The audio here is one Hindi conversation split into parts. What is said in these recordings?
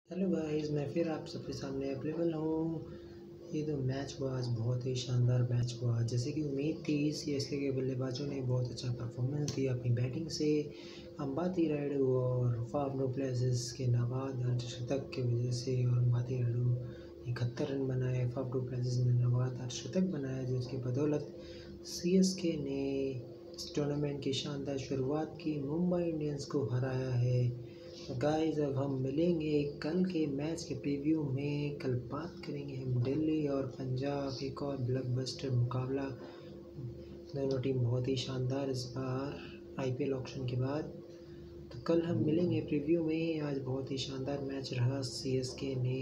हेलो गाइस, मैं फिर आप सबके सामने अवेलेबल हूँ। ये तो मैच हुआ आज, बहुत ही शानदार मैच हुआ। जैसे कि उम्मीद थी, सीएसके के बल्लेबाजों ने बहुत अच्छा परफॉर्मेंस दिया अपनी बैटिंग से। अंबाती रायडू और फाफ डू प्लेसिस के नाबाद अर्धशतक की वजह से, और अंबाती रायडू ने 71 रन बनाए, फाफ डू प्लेसिस ने नाबाद अर्धशतक बनाया, जिसकी बदौलत सीएसके ने इस टूर्नामेंट की शानदार शुरुआत की, मुंबई इंडियंस को हराया है। तो गाइस, अब हम मिलेंगे कल के मैच के प्रीव्यू में। कल बात करेंगे हम दिल्ली और पंजाब, एक और ब्लॉकबस्टर मुकाबला। दोनों टीम बहुत ही शानदार इस बार आईपीएल ऑक्शन के बाद। तो कल हम मिलेंगे प्रीव्यू में। आज बहुत ही शानदार मैच रहा, सीएसके ने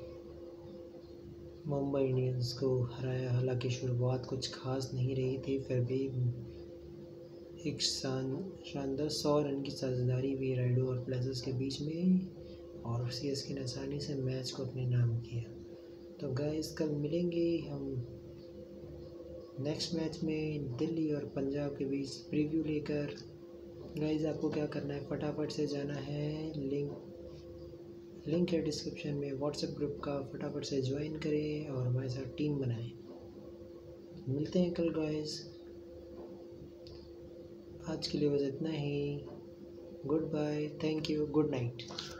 मुंबई इंडियंस को हराया। हालांकि शुरुआत कुछ खास नहीं रही थी, फिर भी एक शानदार 100 रन की साझेदारी हुई रायडू और प्लेसिस के बीच में, और सीएसके ने आसानी से मैच को अपने नाम किया। तो गाइस, कल मिलेंगे हम नेक्स्ट मैच में दिल्ली और पंजाब के बीच प्रीव्यू लेकर। गाइस, आपको क्या करना है, फटाफट से जाना है, लिंक है डिस्क्रिप्शन में व्हाट्सएप ग्रुप का, फटाफट से ज्वाइन करें और हमारे साथ टीम बनाएं। मिलते हैं कल गाइस। आज के लिए बस इतना ही। Goodbye, thank you, good night.